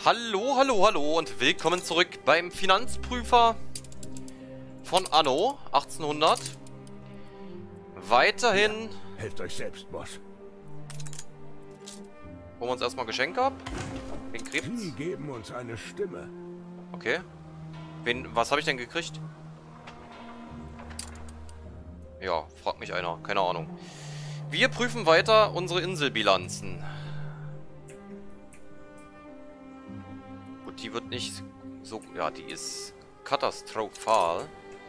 Hallo, hallo, hallo und willkommen zurück beim Finanzprüfer von Anno 1800. Weiterhin... Ja, helft euch selbst, Boss. Holen wir uns erstmal Geschenke ab. Wen Krebs? Sie geben uns eine Stimme. Okay. Was habe ich denn gekriegt? Ja, fragt mich einer. Keine Ahnung. Wir prüfen weiter unsere Inselbilanzen. Gut, die wird nicht so... Ja, die ist katastrophal.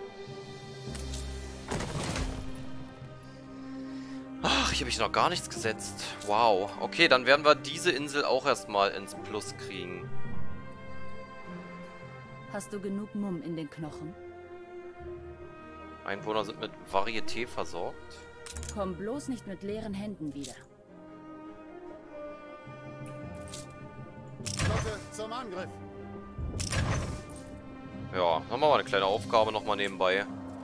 Ach, hier habe ich noch gar nichts gesetzt. Wow. Okay, dann werden wir diese Insel auch erstmal ins Plus kriegen. Hast du genug Mumm in den Knochen? Einwohner sind mit Varieté versorgt. Komm bloß nicht mit leeren Händen wieder. Flotte zum Angriff. Ja, haben wir mal eine kleine Aufgabe nochmal nebenbei.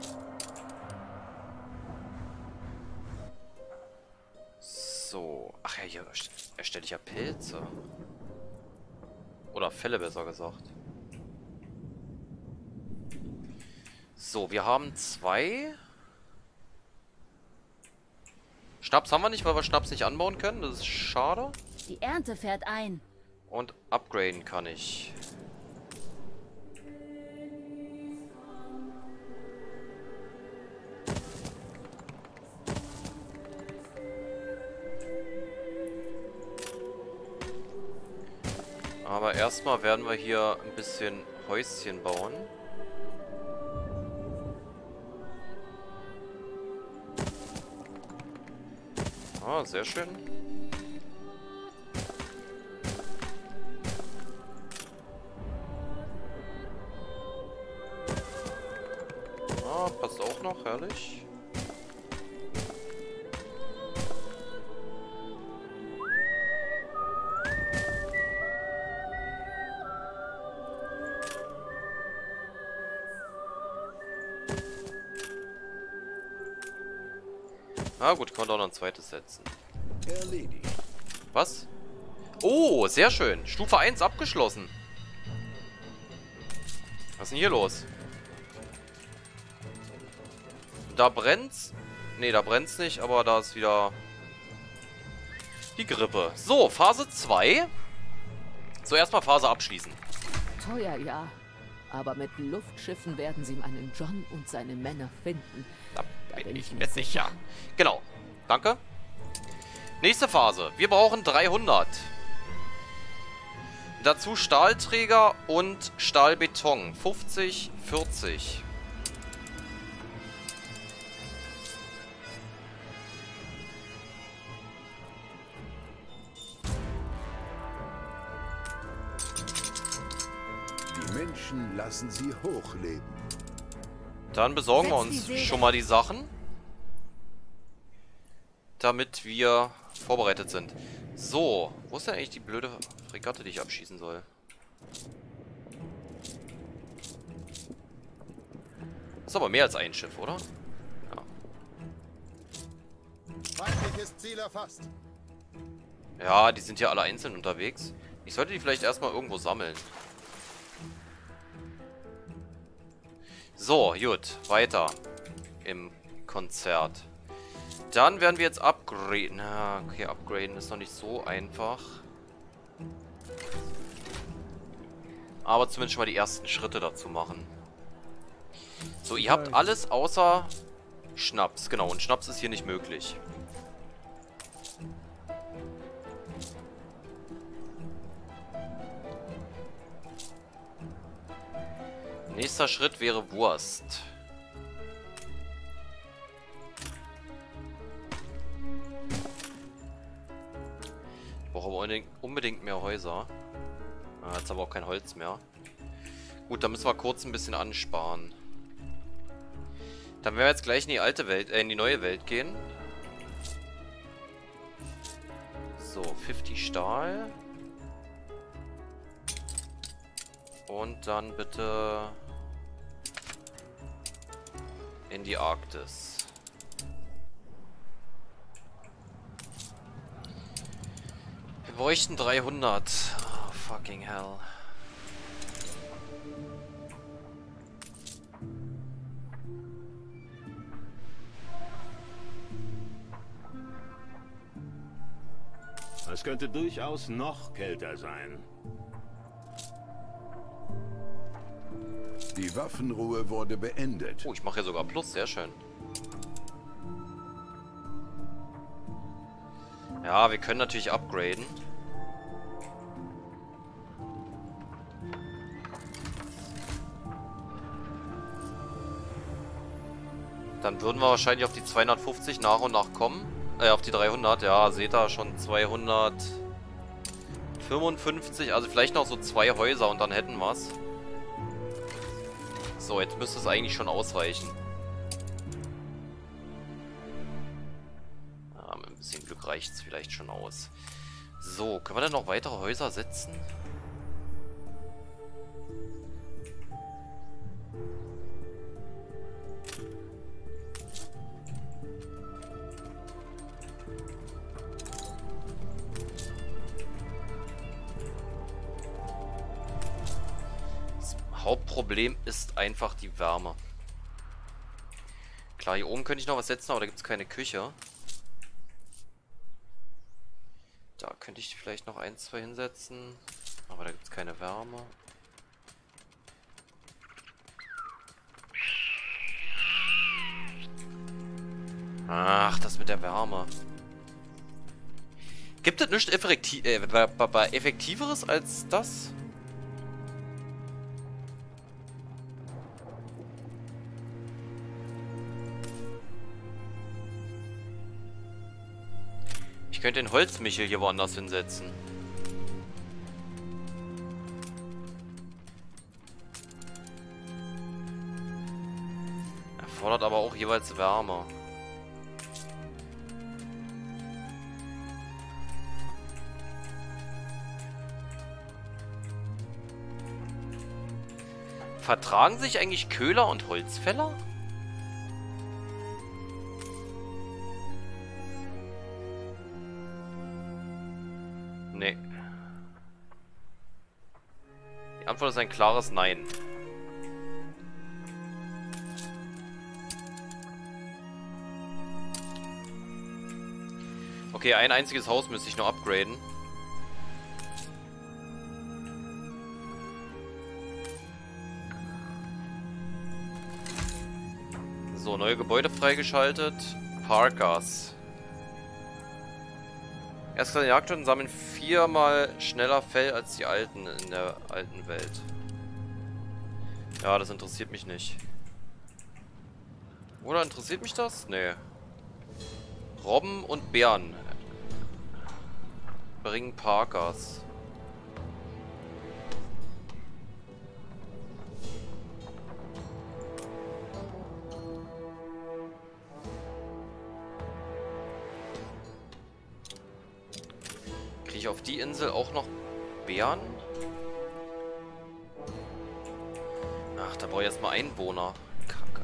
So. Ach ja, hier erstelle ich ja Pilze. Oder Felle, besser gesagt. So, wir haben 2. Schnaps haben wir nicht, weil wir Schnaps nicht anbauen können. Das ist schade. Die Ernte fährt ein. Und upgraden kann ich. Aber erstmal werden wir hier ein bisschen Häuschen bauen. Ah, sehr schön. Ah, passt auch noch, herrlich. Ah gut, konnte auch noch ein zweites setzen. Erledigt. Was? Oh, sehr schön. Stufe 1 abgeschlossen. Was ist denn hier los? Da brennt's. Ne, da brennt's nicht, aber da ist wieder die Grippe. So, Phase 2. So, erstmal Phase abschließen. Teuer, ja. Aber mit Luftschiffen werden sie meinen John und seine Männer finden. Da bin ich mir sicher. Genau. Danke. Nächste Phase. Wir brauchen 300. Dazu Stahlträger und Stahlbeton. 50, 40. Die Menschen lassen sie hochleben. Dann besorgen wir uns schon mal die Sachen, damit wir vorbereitet sind. So, wo ist denn eigentlich die blöde Fregatte, die ich abschießen soll? Ist aber mehr als ein Schiff, oder? Ja. Feindliches Ziel erfasst. Ja, die sind ja alle einzeln unterwegs. Ich sollte die vielleicht erstmal irgendwo sammeln. So, gut, weiter im Konzert. Dann werden wir jetzt upgraden. Na, okay, upgraden ist noch nicht so einfach. Aber zumindest schon mal die ersten Schritte dazu machen. So, ihr habt alles außer Schnaps. Genau, und Schnaps ist hier nicht möglich. Nächster Schritt wäre Wurst. Ich brauche aber unbedingt mehr Häuser. Jetzt haben wir auch kein Holz mehr. Gut, dann müssen wir kurz ein bisschen ansparen. Dann werden wir jetzt gleich in die alte Welt, in die neue Welt gehen. So, 50 Stahl. Und dann bitte in die Arktis. Wir bräuchten 300. fucking hell. Es könnte durchaus noch kälter sein. Die Waffenruhe wurde beendet. Oh, ich mache hier sogar Plus, sehr schön. Ja, wir können natürlich upgraden. Dann würden wir wahrscheinlich auf die 250 nach und nach kommen. Auf die 300, ja, seht ihr schon 255, also vielleicht noch so 2 Häuser und dann hätten wir es. So, jetzt müsste es eigentlich schon ausreichen. Ja, mit ein bisschen Glück reicht es vielleicht schon aus. So, können wir denn noch weitere Häuser setzen? Hauptproblem ist einfach die Wärme. Klar, hier oben könnte ich noch was setzen, aber da gibt es keine Küche. Da könnte ich vielleicht noch 1, 2 hinsetzen, aber da gibt es keine Wärme. Ach, das mit der Wärme. Gibt es nichts Effektiveres als das? Ich könnte den Holzmichel hier woanders hinsetzen. Erfordert aber auch jeweils Wärme. Vertragen sich eigentlich Köhler und Holzfäller? Nee. Die Antwort ist ein klares Nein. Okay, ein einziges Haus müsste ich noch upgraden. So, neue Gebäude freigeschaltet. Parkas. Erstklasse Jagdhunde sammeln 4-mal schneller Fell als die alten in der alten Welt. Ja, das interessiert mich nicht. Oder interessiert mich das? Nee. Robben und Bären bringen Parkas. Kriege ich auf die Insel auch noch Bären? Ach, da brauche ich erstmal Einwohner. Kacke.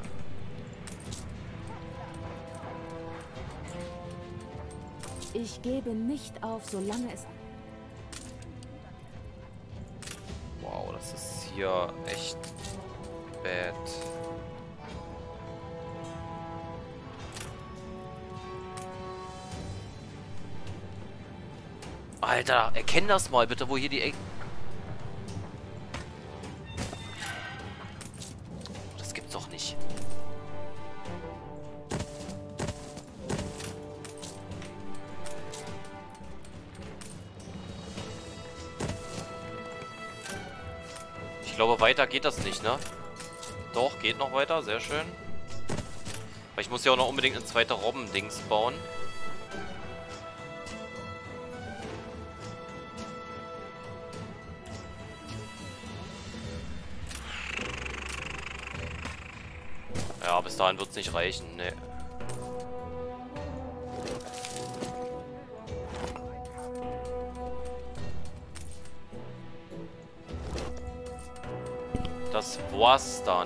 Ich gebe nicht auf, solange es... Wow, das ist hier echt bad. Alter, erkenn das mal bitte, wo hier die Das gibt's doch nicht. Ich glaube, weiter geht das nicht, ne? Doch, geht noch weiter, sehr schön. Weil ich muss ja auch noch unbedingt eine zweite Robben-Dings bauen. Ja, bis dahin wird es nicht reichen, ne. Das war's dann.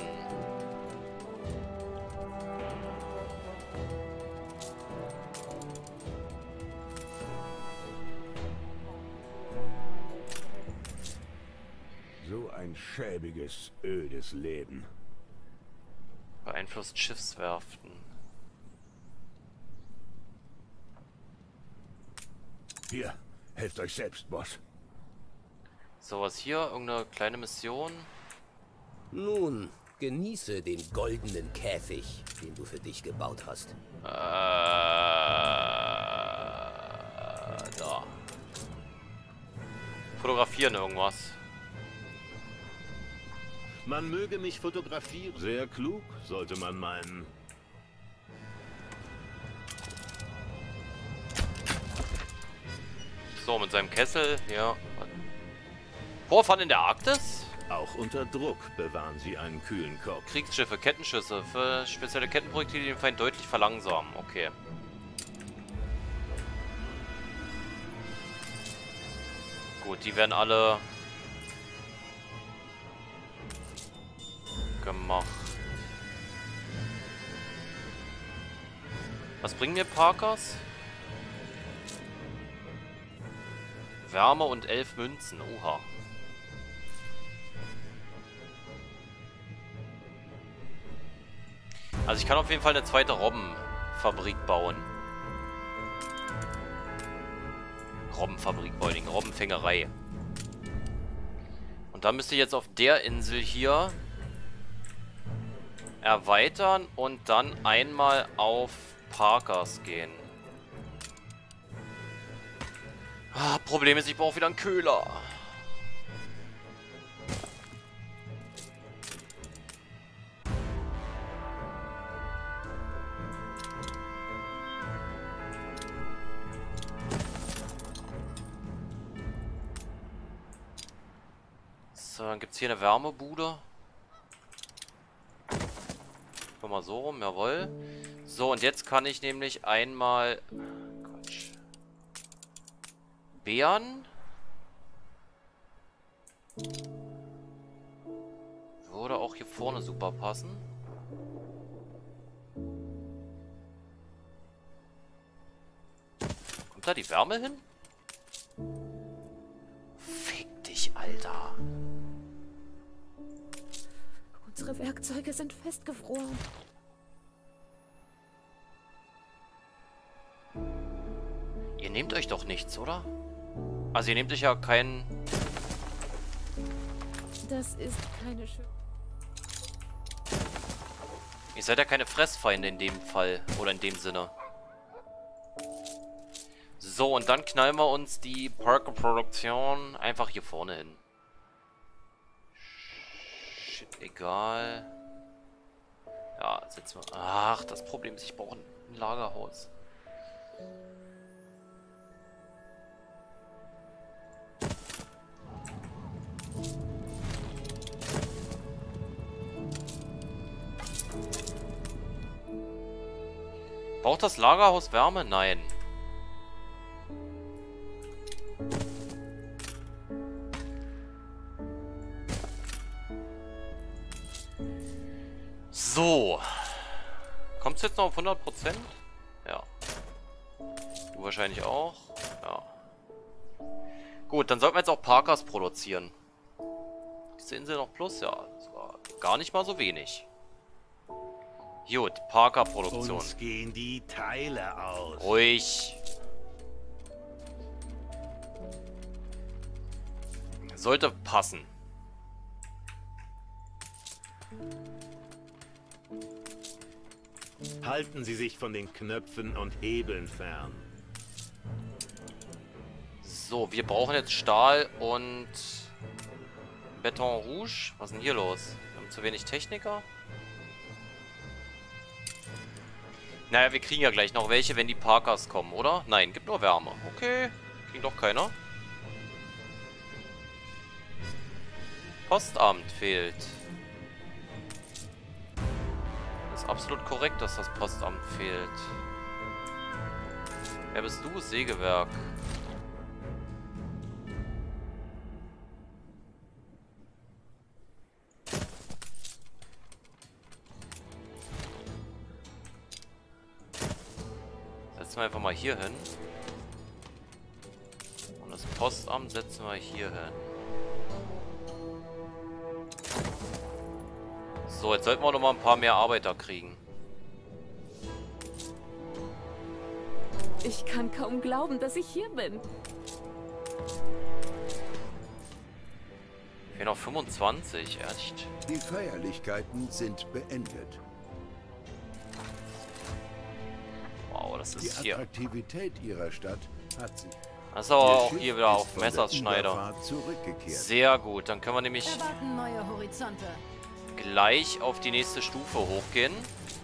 ein schäbiges, ödes Leben. Beeinflusst Schiffswerften. Hier, helft euch selbst, Boss. So, was hier? Irgendeine kleine Mission? Nun, genieße den goldenen Käfig, den du für dich gebaut hast. Da. Fotografieren irgendwas. Man möge mich fotografieren. Sehr klug, sollte man meinen. So, mit seinem Kessel, ja. Vorfahren in der Arktis? Auch unter Druck bewahren sie einen kühlen Kopf. Kriegsschiffe, Kettenschüsse für spezielle Kettenprojektile, die den Feind deutlich verlangsamen. Okay. Gut, die werden alle gemacht. Was bringen mir Parkers? Wärme und 11 Münzen. Oha. Also ich kann auf jeden Fall eine zweite Robbenfabrik bauen. Robbenfabrik, Bowling, Robbenfängerei. Und dann müsste ich jetzt auf der Insel hier erweitern und dann einmal auf Parkers gehen. Ah, Problem ist, ich brauche wieder einen Köhler. So, dann gibt es hier eine Wärmebude. Komm mal so rum, jawohl. So, und jetzt kann ich nämlich einmal... Quatsch. Beeren. Würde auch hier vorne super passen. Kommt da die Wärme hin? Fick dich, Alter. Unsere Werkzeuge sind festgefroren. Ihr nehmt euch doch nichts, oder? Also ihr nehmt euch ja keinen... Das ist keine schöne... Ihr seid ja keine Fressfeinde in dem Fall. Oder in dem Sinne. So, und dann knallen wir uns die Parker-Produktion einfach hier vorne hin. Shit, egal. Ja, setzen wir... Ach, das Problem ist, ich brauche ein Lagerhaus. Braucht das Lagerhaus Wärme? Nein. So. Kommt es jetzt noch auf 100%? Ja. Du wahrscheinlich auch. Ja. Gut, dann sollten wir jetzt auch Parkers produzieren. Ist die Insel noch plus? Ja, das war gar nicht mal so wenig. Gut, Parker-Produktion. Uns gehen die Teile aus. Ruhig. Sollte passen. Halten Sie sich von den Knöpfen und Hebeln fern. So, wir brauchen jetzt Stahl und Beton Rouge. Was ist denn hier los? Wir haben zu wenig Techniker. Naja, wir kriegen ja gleich noch welche, wenn die Parkers kommen, oder? Nein, gibt nur Wärme. Okay, kriegt doch keiner. Postamt fehlt. Das ist absolut korrekt, dass das Postamt fehlt. Wer bist du? Sägewerk. Setzen wir einfach mal hier hin. Und das Postamt setzen wir hier hin. So, jetzt sollten wir noch mal ein paar mehr Arbeiter kriegen. Ich kann kaum glauben, dass ich hier bin. Wir noch 25, echt? Die Feierlichkeiten sind beendet. Wow, das Die ist hier. Attraktivität ihrer Stadt hat sich. Das ist aber Ihr auch Schiff hier wieder ist auf von der Messerschneider. Überfahrt zurückgekehrt. Sehr gut, dann können wir nämlich Erwarten neue Horizonte. gleich auf die nächste Stufe hochgehen.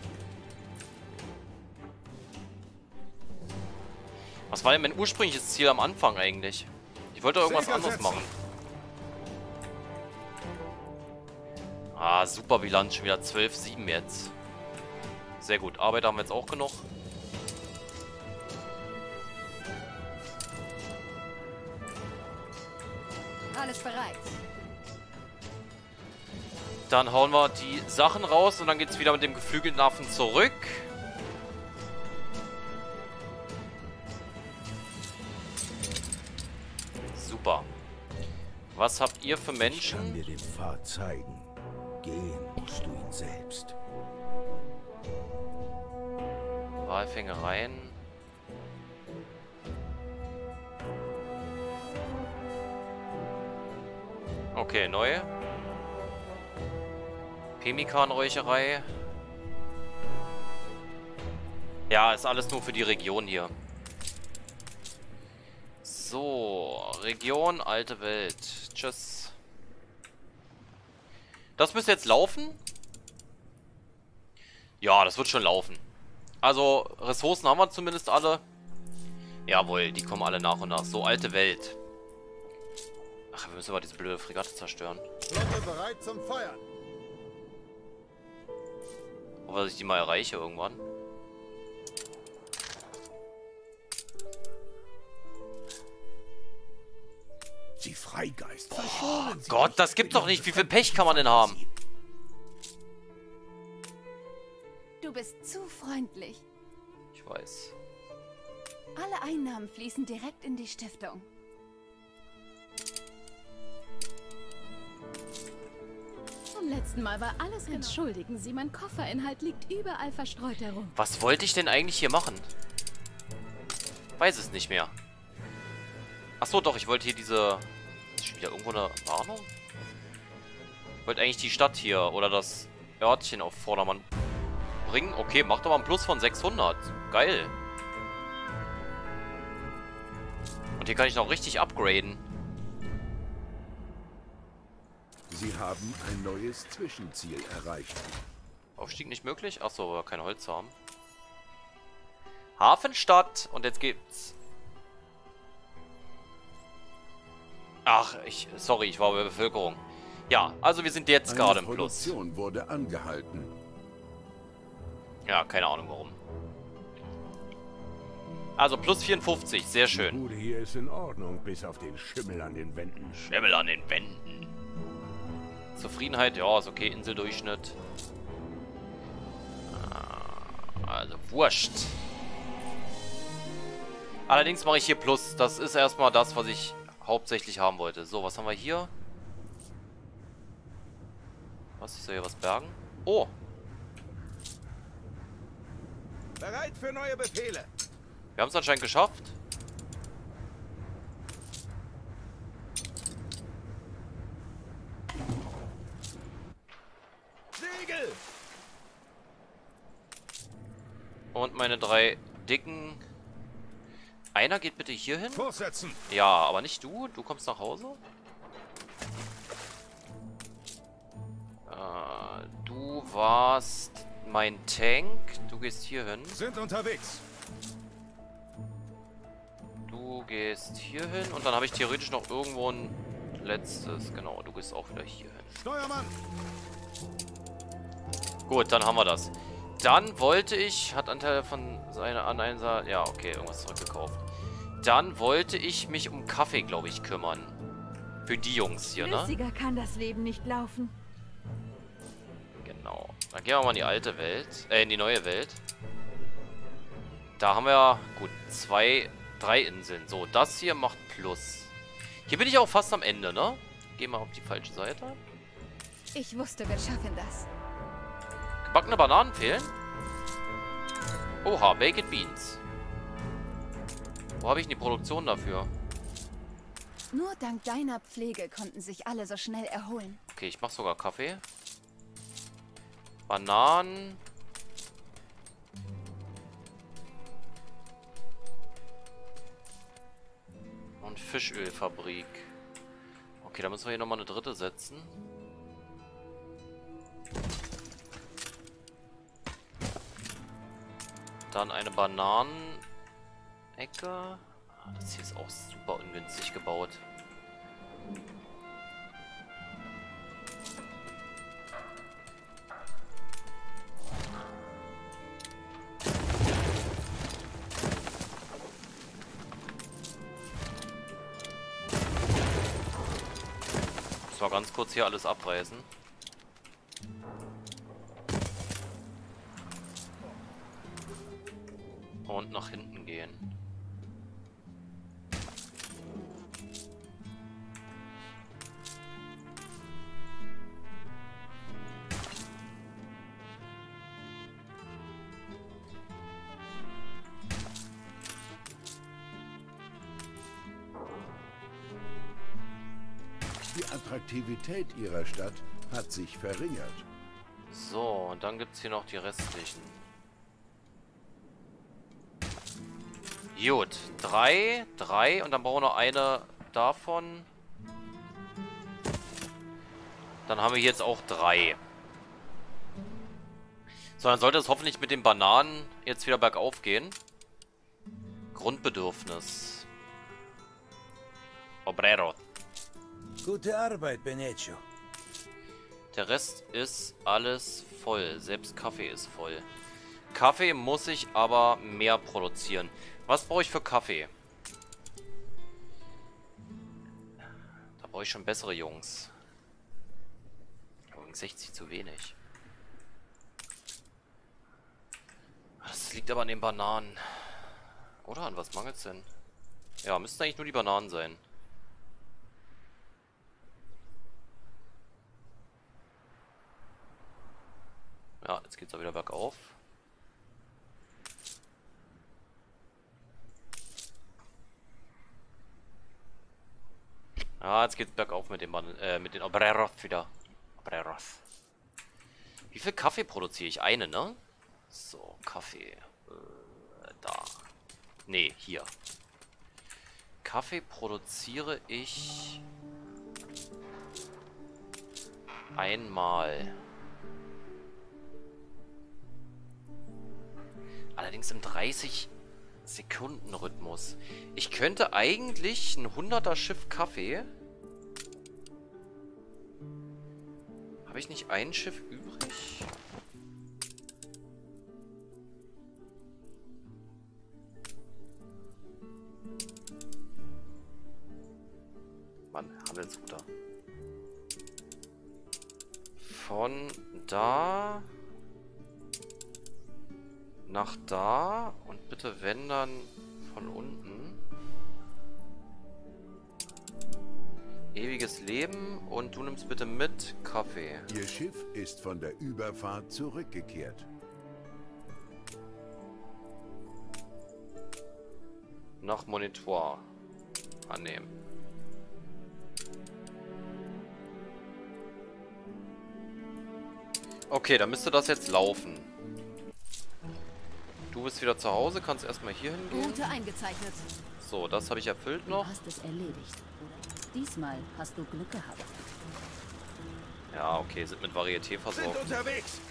Was war denn mein ursprüngliches Ziel am Anfang eigentlich? Ich wollte irgendwas Segel anderes setzen. machen. Ah, super Bilanz, schon wieder 12,7 jetzt. Sehr gut, Arbeit haben wir jetzt auch genug. Alles bereit. Dann hauen wir die Sachen raus und dann geht es wieder mit dem geflügelten Affen zurück. Super. Was habt ihr für Ich kann Menschen? dir den Pfad zeigen. Gehen musst du ihn selbst. Walfängereien. Okay, neue. Pemmikanräucherei. Ja, ist alles nur für die Region hier. So, Region, alte Welt. Tschüss. Das müsste jetzt laufen? Ja, das wird schon laufen. Also, Ressourcen haben wir zumindest alle. Jawohl, die kommen alle nach und nach. So, alte Welt. Ach, wir müssen aber diese blöde Fregatte zerstören. Flotte bereit zum Feuern. Ob ich die mal erreiche irgendwann. Sie Freigeist. Gott, das gibt doch nicht. Wie viel Pech kann man denn haben? Du bist zu freundlich. Ich weiß. Alle Einnahmen fließen direkt in die Stiftung. Vom letzten Mal war alles genau. Entschuldigen Sie, mein Kofferinhalt liegt überall verstreut herum. Was wollte ich denn eigentlich hier machen? Weiß es nicht mehr. Achso, doch, ich wollte hier diese... Ist schon wieder irgendwo eine Warnung? Ich wollte eigentlich die Stadt hier oder das Örtchen auf Vordermann bringen. Okay, macht aber ein Plus von 600. Geil. Und hier kann ich noch richtig upgraden. Sie haben ein neues Zwischenziel erreicht. Aufstieg nicht möglich? Achso, weil wir kein Holz haben. Hafenstadt. Und jetzt geht's. Ach, sorry, ich war bei der Bevölkerung. Ja, also wir sind jetzt gerade im Plus. Die Produktion wurde angehalten. Ja, keine Ahnung warum. Also plus 54, sehr Die schön. Bude hier ist in Ordnung, bis auf den Schimmel an den Wänden. Schimmel an den Wänden. Zufriedenheit, ja, ist okay. Inseldurchschnitt. Also, wurscht. Allerdings mache ich hier Plus. Das ist erstmal das, was ich hauptsächlich haben wollte. So, was haben wir hier? Was? Ich soll hier was bergen? Oh! Bereit für neue Befehle. Wir haben es anscheinend geschafft. Segel! Und meine 3 dicken... Einer geht bitte hier hin. Kurs setzen. Ja, aber nicht du. Du kommst nach Hause. Du warst mein Tank. Du gehst hier hin. Sind unterwegs. Du gehst hier hin. Und dann habe ich theoretisch noch irgendwo ein letztes. Genau, du gehst auch wieder hier hin. Steuermann. Gut, dann haben wir das. Dann wollte ich... Hat Anteil von seiner Aneinser... Ja, okay, irgendwas zurückgekauft. Dann wollte ich mich um Kaffee, glaube ich, kümmern. Für die Jungs hier, ne? Flüssiger kann das Leben nicht laufen. Genau. Dann gehen wir mal in die alte Welt. In die neue Welt. Da haben wir, gut, 3 Inseln. So, das hier macht Plus. Hier bin ich auch fast am Ende, ne? Gehen wir auf die falsche Seite. Ich wusste, wir schaffen das. Gebackene Bananen fehlen? Oha, Baked Beans. Wo habe ich denn die Produktion dafür? Nur dank deiner Pflege konnten sich alle so schnell erholen. Okay, ich mache sogar Kaffee. Bananen. Und Fischölfabrik. Okay, da müssen wir hier nochmal eine dritte setzen. Dann eine Bananenecke. Das hier ist auch super ungünstig gebaut. Ich muss mal ganz kurz hier alles abreißen. Und nach hinten gehen. Die Attraktivität ihrer Stadt hat sich verringert. So, und dann gibt es hier noch die restlichen. Gut, 3 und dann brauchen wir noch eine davon. Dann haben wir jetzt auch 3. So, dann sollte es hoffentlich mit den Bananen jetzt wieder bergauf gehen. Grundbedürfnis. Obrero. Gute Arbeit, Benecho. Der Rest ist alles voll. Selbst Kaffee ist voll. Kaffee muss ich aber mehr produzieren. Was brauche ich für Kaffee? Da brauche ich schon bessere Jungs. 60 zu wenig. Das liegt aber an den Bananen. Oder an was mangelt es denn? Ja, müssten eigentlich nur die Bananen sein. Ja, jetzt geht's auch wieder bergauf. Ja, jetzt geht's bergauf mit den Obreros wieder. Obreros. Wie viel Kaffee produziere ich? Eine, ne? So, Kaffee. Da. Nee, hier. Kaffee produziere ich einmal. Allerdings im 30-Sekunden-Rhythmus. Ich könnte eigentlich ein 100er Schiff Kaffee... Habe ich nicht ein Schiff übrig? Mann, Handelsguter. Von da... nach da und bitte wenn dann von unten. Ewiges Leben und du nimmst bitte mit Kaffee. Ihr Schiff ist von der Überfahrt zurückgekehrt. Nach Monitor annehmen. Okay, dann müsste das jetzt laufen. Du bist wieder zu Hause, kannst erstmal hier hingehen. Route eingezeichnet. So, das habe ich erfüllt noch. Du hast es erledigt. Diesmal hast du Glück gehabt. Ja, okay, sind mit Varieté versorgt. Sind unterwegs.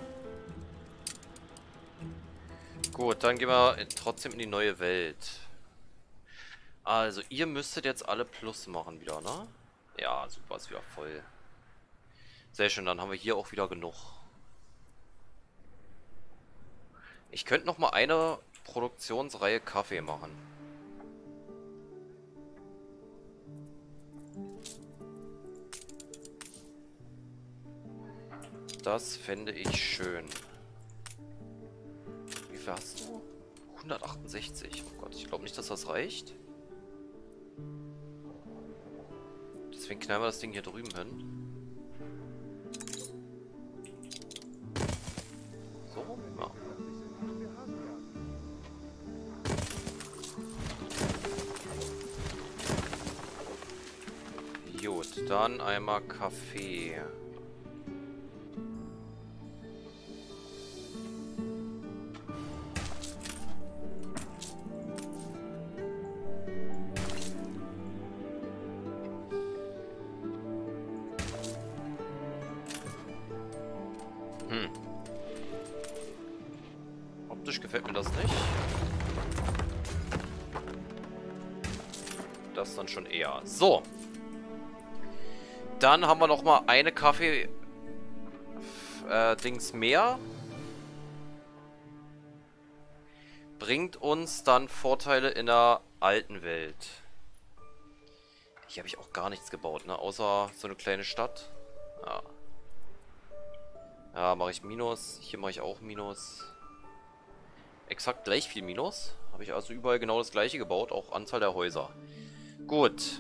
Gut, dann gehen wir trotzdem in die neue Welt. Also, ihr müsstet jetzt alle Plus machen wieder, ne? Ja, super, ist wieder voll. Sehr schön, dann haben wir hier auch wieder genug. Ich könnte noch mal eine Produktionsreihe Kaffee machen. Das fände ich schön. Wie viel hast du? 168. Oh Gott, ich glaube nicht, dass das reicht. Deswegen knallen wir das Ding hier drüben hin. Gut, dann einmal Kaffee. Optisch gefällt mir das nicht. Das dann schon eher. So. Dann haben wir noch mal eine Kaffee Dings mehr. Bringt uns dann Vorteile in der alten Welt. Hier habe ich auch gar nichts gebaut, ne? Außer so eine kleine Stadt. Ja. Ja, mache ich Minus. Hier mache ich auch Minus. Exakt gleich viel Minus. Habe ich also überall genau das gleiche gebaut. Auch Anzahl der Häuser. Gut.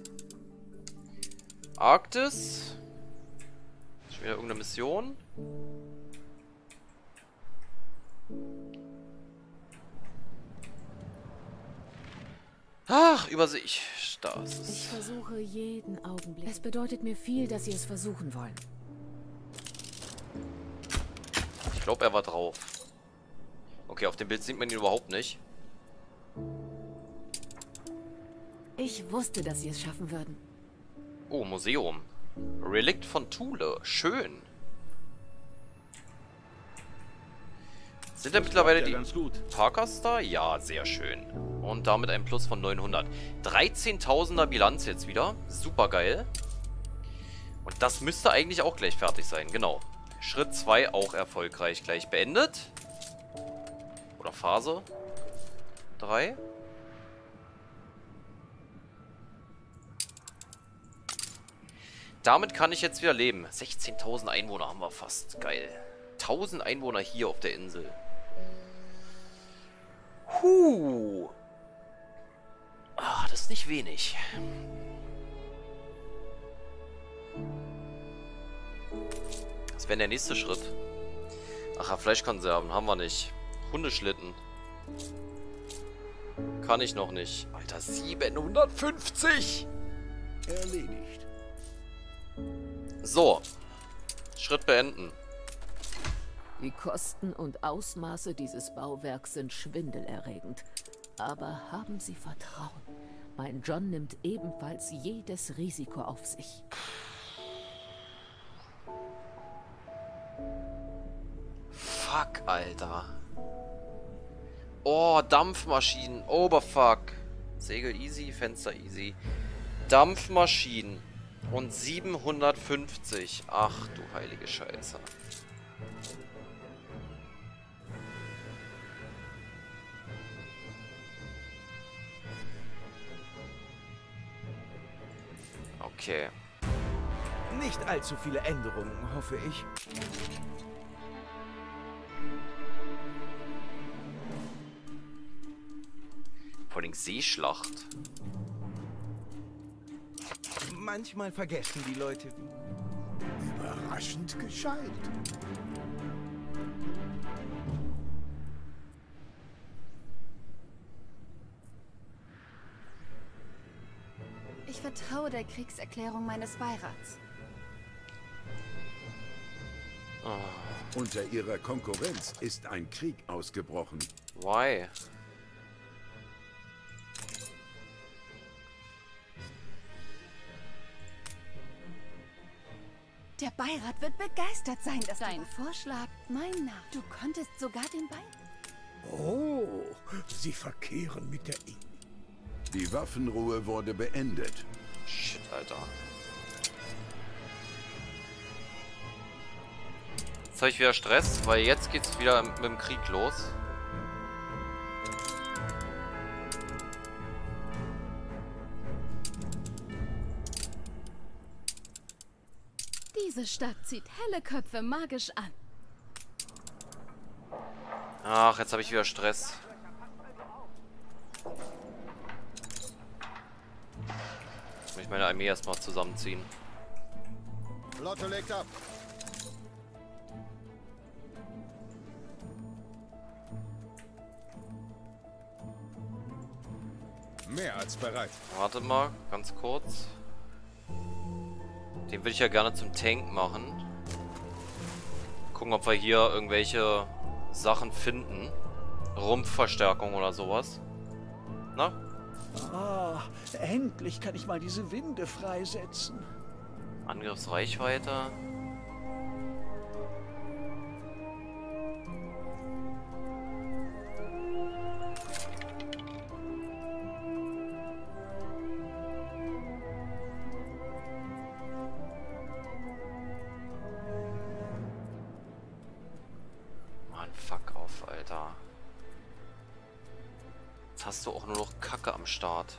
Arktis. Schon wieder irgendeine Mission. Ach, Übersicht. Das ist... Ich versuche jeden Augenblick. Es bedeutet mir viel, dass Sie es versuchen wollen. Ich glaube, er war drauf. Okay, auf dem Bild sieht man ihn überhaupt nicht. Ich wusste, dass Sie es schaffen würden. Oh, Museum. Relikt von Thule. Schön. Sind da mittlerweile die Parkers da? Ja, sehr schön. Und damit ein Plus von 900. 13.000er Bilanz jetzt wieder. Super geil. Und das müsste eigentlich auch gleich fertig sein. Genau. Schritt 2 auch erfolgreich gleich beendet. Oder Phase 3. Damit kann ich jetzt wieder leben. 16.000 Einwohner haben wir fast. Geil. 1.000 Einwohner hier auf der Insel. Ah, das ist nicht wenig. Das wäre der nächste Schritt. Ach ja, Fleischkonserven haben wir nicht. Hundeschlitten. Kann ich noch nicht. Alter, 750! Erledigt. So. Schritt beenden. Die Kosten und Ausmaße dieses Bauwerks sind schwindelerregend. Aber haben Sie Vertrauen. Mein John nimmt ebenfalls jedes Risiko auf sich. Fuck, Alter. Oh, Dampfmaschinen. Oberfuck. Segel easy, Fenster easy. Dampfmaschinen. Und 750. Ach, du heilige Scheiße. Okay. Nicht allzu viele Änderungen, hoffe ich. Vor allem Seeschlacht. Manchmal vergessen die Leute. Überraschend gescheit. Ich vertraue der Kriegserklärung meines Beirats. Unter ihrer Konkurrenz ist ein Krieg ausgebrochen. Why? Der Beirat wird begeistert sein, dass dein Vorschlag mein Name. Du konntest sogar den Beirat. Oh, Sie verkehren mit der Ing. Die Waffenruhe wurde beendet. Shit, Alter. Jetzt habe ich wieder Stress, weil jetzt geht's wieder mit dem Krieg los. Diese Stadt zieht helle Köpfe magisch an. Ach, jetzt habe ich wieder Stress. Muss ich meine Armee erstmal zusammenziehen. Flotte legt ab. Mehr als bereit. Warte mal, ganz kurz. Den würde ich ja gerne zum Tank machen. Gucken, ob wir hier irgendwelche Sachen finden. Rumpfverstärkung oder sowas. Na? Ah, endlich kann ich mal diese Winde freisetzen. Angriffsreichweite. Mann, fuck off, Alter. Jetzt hast du auch nur noch Kacke am Start.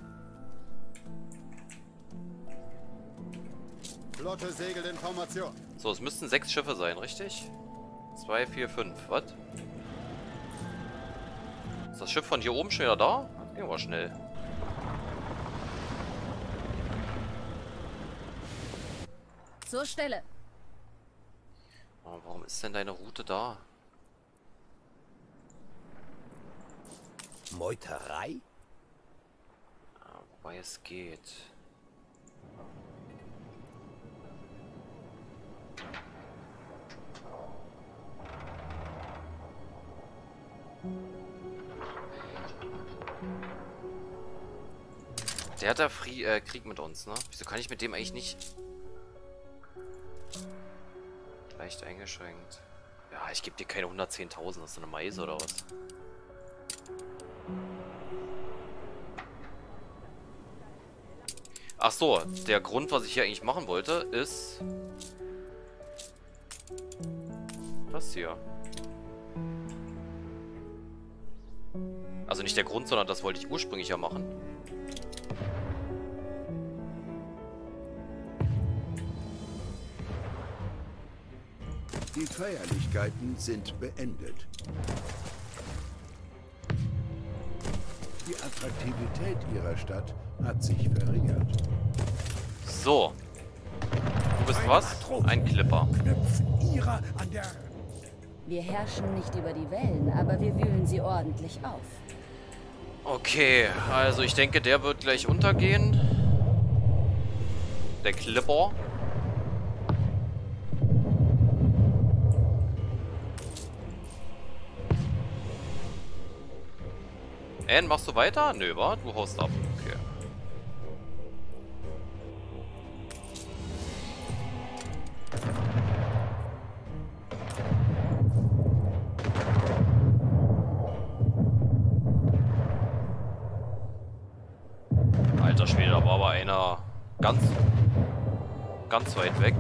Flotte segelt in Formation. So, es müssten 6 Schiffe sein, richtig? 2, 4, 5. Was? Ist das Schiff von hier oben schon wieder da? Das ging aber schnell. Zur Stelle. Oh, warum ist denn deine Route da? Meuterei? Ja, wobei es geht. Der hat da Krieg mit uns, ne? Wieso kann ich mit dem eigentlich nicht... Leicht eingeschränkt. Ja, ich gebe dir keine 110.000, das ist eine Meise oder was? Ach so, der Grund, was ich hier eigentlich machen wollte, ist... Das hier. Also nicht der Grund, sondern das wollte ich ursprünglich ja machen. Die Feierlichkeiten sind beendet. Die Attraktivität ihrer Stadt hat sich verringert. So. Du bist was? Ein Clipper. Wir herrschen nicht über die Wellen, aber wir wühlen sie ordentlich auf. Okay, also ich denke, der wird gleich untergehen. Der Clipper. Anne, machst du weiter? Nö, wa? Du haust ab. Okay. Alter Schwede, da war aber einer ganz weit weg.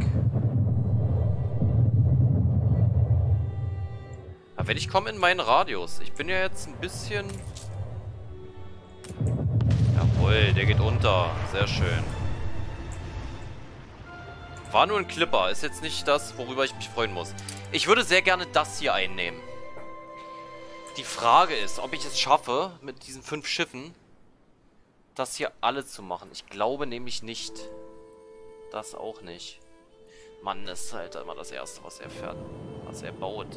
Aber wenn ich komme in meinen Radius. Ich bin ja jetzt ein bisschen... Jawohl, der geht unter. Sehr schön. War nur ein Clipper. Ist jetzt nicht das, worüber ich mich freuen muss. Ich würde sehr gerne das hier einnehmen. Die Frage ist, ob ich es schaffe, mit diesen 5 Schiffen, das hier alle zu machen. Ich glaube nämlich nicht. Das auch nicht. Mann, das ist halt immer das Erste, was er fährt. Was er baut.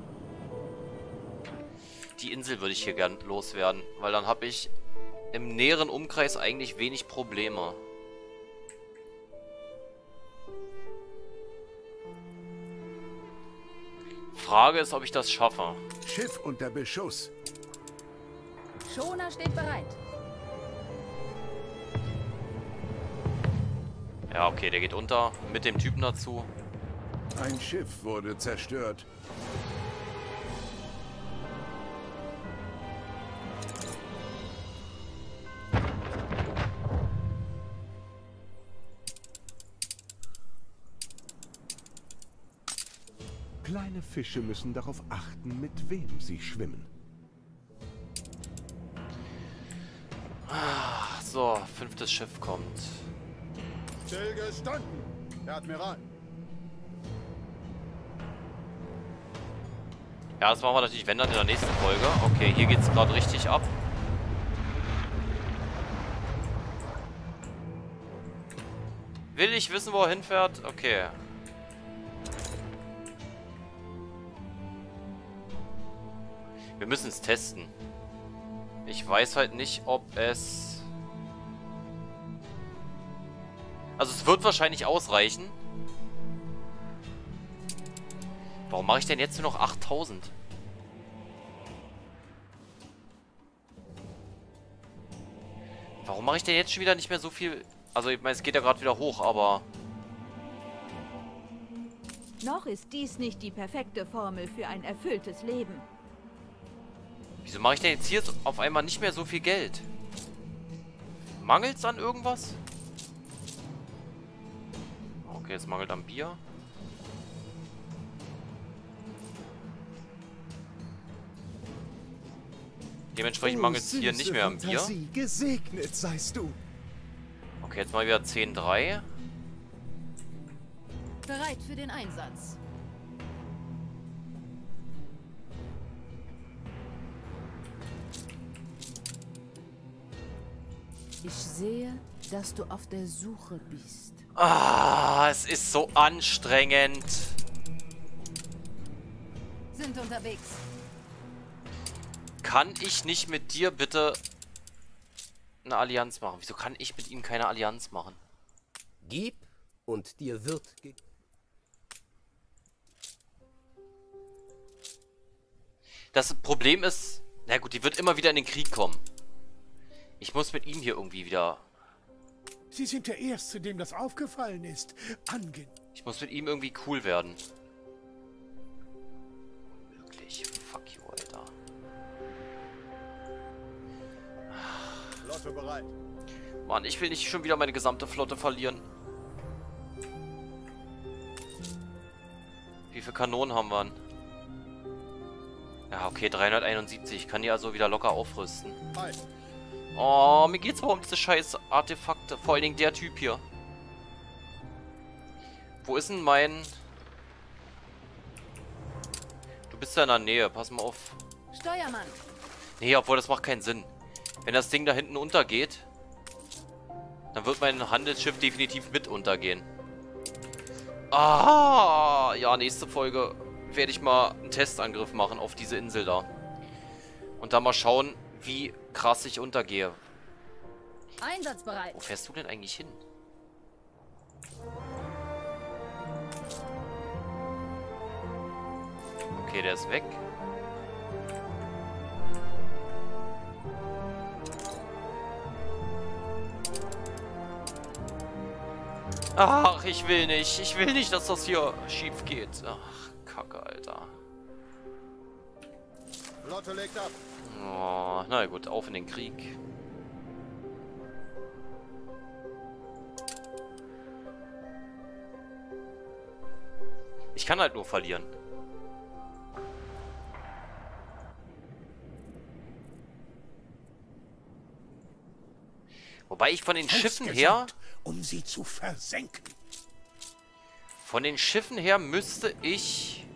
Die Insel würde ich hier gern loswerden, weil dann habe ich im näheren Umkreis eigentlich wenig Probleme. Frage ist, ob ich das schaffe. Schiff unter Beschuss. Schoner steht bereit. Ja, okay, der geht unter. Mit dem Typen dazu. Ein Schiff wurde zerstört. Kleine Fische müssen darauf achten, mit wem sie schwimmen. So, 5. Schiff kommt. Stillgestanden, Herr Admiral. Ja, das machen wir natürlich, wenn dann in der nächsten Folge. Okay, hier geht's gerade richtig ab. Will ich wissen, wo er hinfährt? Okay. Wir müssen es testen. Ich weiß halt nicht, ob es... Also es wird wahrscheinlich ausreichen. Warum mache ich denn jetzt nur noch 8000? Warum mache ich denn jetzt schon wieder nicht mehr so viel? Also ich meine, es geht ja gerade wieder hoch, aber... Noch ist dies nicht die perfekte Formel für ein erfülltes Leben. Wieso mache ich denn jetzt hier auf einmal nicht mehr so viel Geld? Mangelt's an irgendwas? Okay, es mangelt am Bier. Dementsprechend mangelt es hier nicht mehr am Bier. Gesegnet seist du. Okay, jetzt mal wieder 10,3. Bereit für den Einsatz. Ich sehe, dass du auf der Suche bist. Ah, es ist so anstrengend. Sind unterwegs. Kann ich nicht mit dir bitte eine Allianz machen? Wieso kann ich mit ihm keine Allianz machen? Gib und dir wird Das Problem ist, na gut, die wird immer wieder in den Krieg kommen. Ich muss mit ihm hier irgendwie wieder... Sie sind der Erste, dem das aufgefallen ist. Ich muss mit ihm irgendwie cool werden. Wirklich, fuck you, Alter. Flotte bereit. Mann, ich will nicht schon wieder meine gesamte Flotte verlieren. Wie viele Kanonen haben wir denn? Ja, okay, 371. Ich kann die also wieder locker aufrüsten. Oh, mir geht's aber um diese scheiß Artefakte. Vor allen Dingen der Typ hier. Wo ist denn mein... Du bist ja in der Nähe, pass mal auf. Steuermann. Nee, obwohl das macht keinen Sinn. Wenn das Ding da hinten untergeht, dann wird mein Handelsschiff definitiv mit untergehen. Ah, ja, nächste Folge werde ich mal einen Testangriff machen auf diese Insel da. Und dann mal schauen, wie krass ich untergehe. Einsatzbereit. Wo fährst du denn eigentlich hin? Okay, der ist weg. Ach, ich will nicht. Ich will nicht, dass das hier schief geht. Ach, Kacke, Alter. Flotte legt ab. Oh, na gut, auf in den Krieg. Ich kann halt nur verlieren. Wobei ich von den Schiffen her... Um sie zu versenken. Von den Schiffen her müsste ich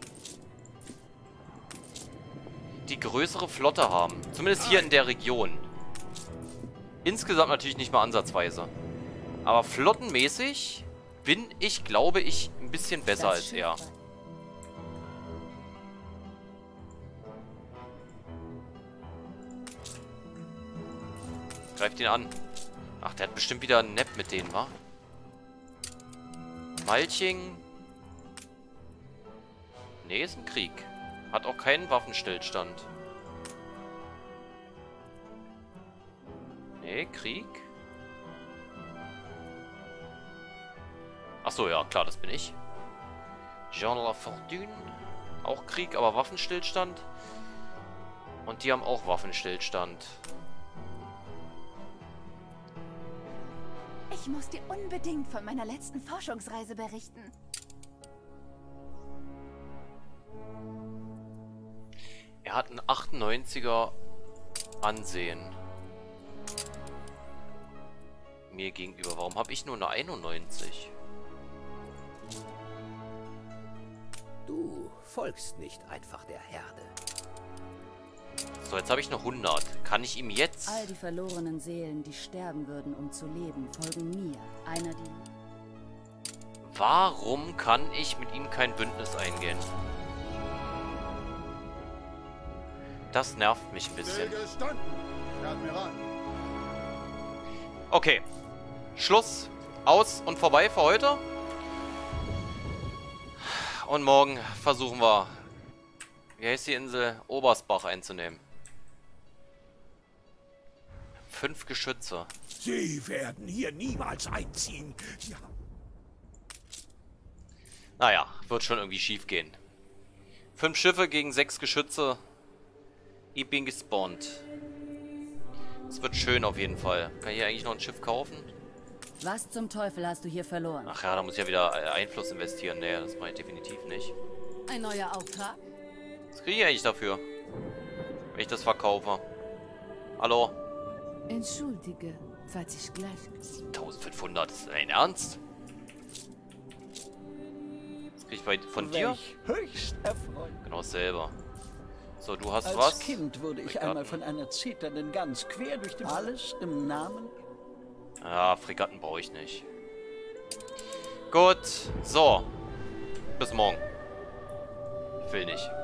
die größere Flotte haben. Zumindest hier in der Region. Insgesamt natürlich nicht mal ansatzweise. Aber flottenmäßig bin ich, glaube ich, ein bisschen besser als er. Greift ihn an. Ach, der hat bestimmt wieder einen Nap mit denen, wa? Malching. Nee, ist ein Krieg. Hat auch keinen Waffenstillstand. Nee, Krieg. Achso, ja, klar, das bin ich. Jean La Fortune. Auch Krieg, aber Waffenstillstand. Und die haben auch Waffenstillstand. Ich muss dir unbedingt von meiner letzten Forschungsreise berichten. Er hat ein 98er Ansehen. Mir gegenüber. Warum habe ich nur eine 91? Du folgst nicht einfach der Herde. So, jetzt habe ich noch 100. Kann ich ihm jetzt... All die verlorenen Seelen, die sterben würden, um zu leben, folgen mir. Einer, die... Warum kann ich mit ihm kein Bündnis eingehen? Das nervt mich ein bisschen. Okay. Schluss aus und vorbei für heute. Und morgen versuchen wir, wie heißt die Insel? Oberstbach einzunehmen. 5 Geschütze. Sie werden hier niemals einziehen. Ja. Naja, wird schon irgendwie schief gehen. 5 Schiffe gegen 6 Geschütze. Ich bin gespawnt. Es wird schön auf jeden Fall. Kann ich hier eigentlich noch ein Schiff kaufen? Was zum Teufel hast du hier verloren? Ach ja, da muss ich ja wieder Einfluss investieren. Nee, das mache ich definitiv nicht. Ein neuer Auftrag? Was kriege ich eigentlich dafür? Wenn ich das verkaufe. Hallo? Entschuldige, falls ich gleich... 1500, ist das dein Ernst? Das kriege ich von dir? Höchst erfreut. Genau dasselbe. So, du hast Als was? Kind wurde ich einmal von einer zitternden Gans quer durch den... Alles im Namen... Ja, Fregatten brauche ich nicht. Gut, so. Bis morgen. Ich will nicht.